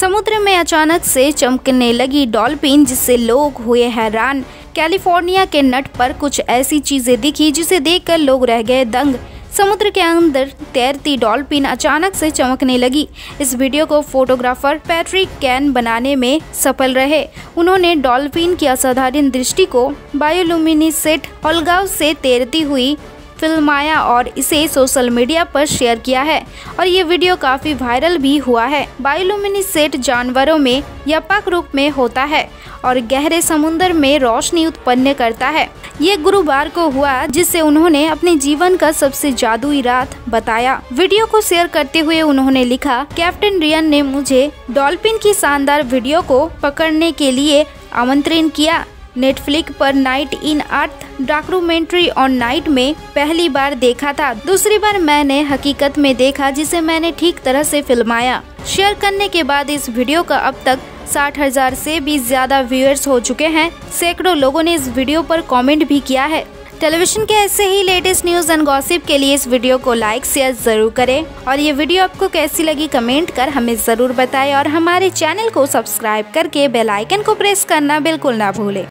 समुद्र में अचानक से चमकने लगी डॉल्फिन, जिससे लोग हुए हैरान। कैलिफोर्निया के तट पर कुछ ऐसी चीजें दिखी जिसे देखकर लोग रह गए दंग। समुद्र के अंदर तैरती डॉल्फिन अचानक से चमकने लगी। इस वीडियो को फोटोग्राफर पैट्रिक कैन बनाने में सफल रहे। उन्होंने डॉल्फिन की असाधारण दृष्टि को बायोलुमिनेसेंट अलगाव से तैरती हुई फिल्माया और इसे सोशल मीडिया पर शेयर किया है और ये वीडियो काफी वायरल भी हुआ है। बायोलुमिनेसेंट जानवरों में व्यापक रूप में होता है और गहरे समुद्र में रोशनी उत्पन्न करता है। ये गुरुवार को हुआ, जिससे उन्होंने अपने जीवन का सबसे जादुई रात बताया। वीडियो को शेयर करते हुए उन्होंने लिखा, कैप्टन रियन ने मुझे डॉल्फिन की शानदार वीडियो को पकड़ने के लिए आमंत्रित किया। नेटफ्लिक्स पर night in earth documentary on night में पहली बार देखा था। दूसरी बार मैंने हकीकत में देखा, जिसे मैंने ठीक तरह से फिल्माया। शेयर करने के बाद इस वीडियो का अब तक 60,000 से भी ज्यादा व्यूअर्स हो चुके हैं। सैकड़ों लोगों ने इस वीडियो पर कमेंट भी किया है। टेलीविजन के ऐसे ही लेटेस्ट न्यूज एंड गॉसिप के लिए इस वीडियो को लाइक शेयर जरूर करें और ये वीडियो आपको कैसी लगी कमेंट कर हमें जरूर बताएं और हमारे चैनल को सब्सक्राइब करके बेल आइकन को प्रेस करना बिल्कुल ना भूलें।